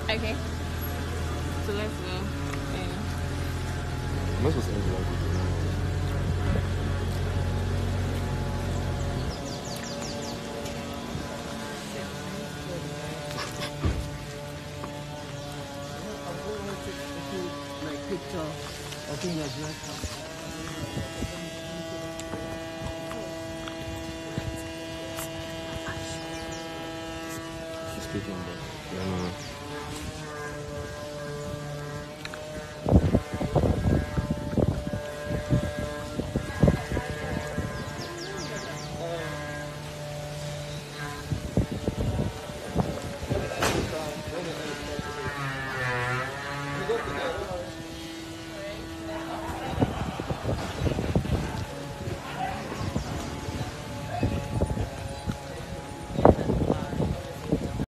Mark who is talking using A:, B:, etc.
A: Okay. So let's go.
B: Am I supposed to end the live?
C: Picture. I think that's right.
B: She's speaking, but I don't know.